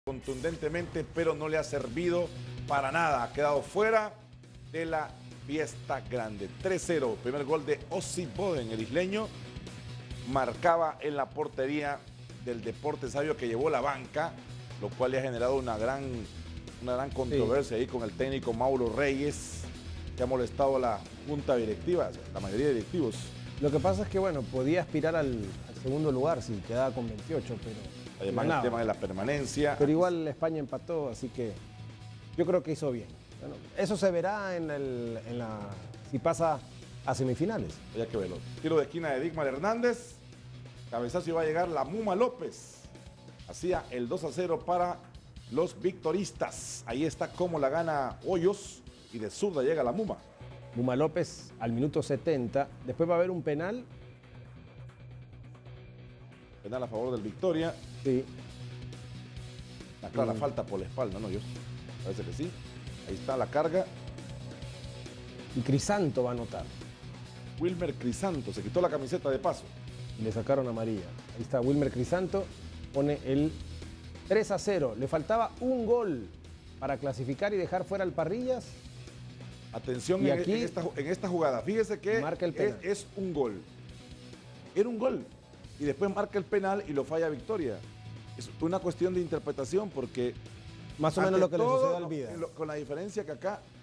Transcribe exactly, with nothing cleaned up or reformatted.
contundentemente, pero no le ha servido para nada. Ha quedado fuera de la fiesta grande. tres cero, primer gol de Ossi Boden, el isleño. Marcaba en la portería del Deportes Savio, que llevó la banca, lo cual le ha generado una gran, una gran controversia sí. ahí con el técnico Mauro Reyes, que ha molestado a la junta directiva, la mayoría de directivos. Lo que pasa es que, bueno, podía aspirar al, al segundo lugar si quedaba con veintiocho, pero además ganaba. El tema de la permanencia. Pero igual España empató, así que yo creo que hizo bien. Bueno, eso se verá en, el, en la, si pasa a semifinales. Ya que verlo. Tiro de esquina de Digmar Hernández. Cabezazo iba a llegar la Muma López. Hacía el dos a cero para los victoristas. Ahí está cómo la gana Hoyos y de zurda llega la Muma. Muma López al minuto setenta. Después va a haber un penal. Penal a favor del Victoria. Sí. La clara mm. falta por la espalda, ¿no? Yo, parece que sí. Ahí está la carga. Y Crisanto va a anotar. Wilmer Crisanto se quitó la camiseta de paso. Y le sacaron amarilla. Ahí está Wilmer Crisanto. Pone el tres a cero. Le faltaba un gol para clasificar y dejar fuera al Parrillas. Atención en, aquí en, esta, en esta jugada. Fíjese que marca el es, es un gol. Era un gol. Y después marca el penal y lo falla Victoria. Es una cuestión de interpretación porque... Más o menos lo que le sucedió al Vida. Con la diferencia que acá